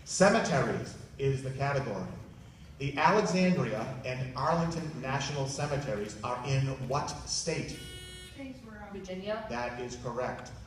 Cemeteries is the category. The Alexandria and Arlington National Cemeteries are in what state? Virginia. That is correct.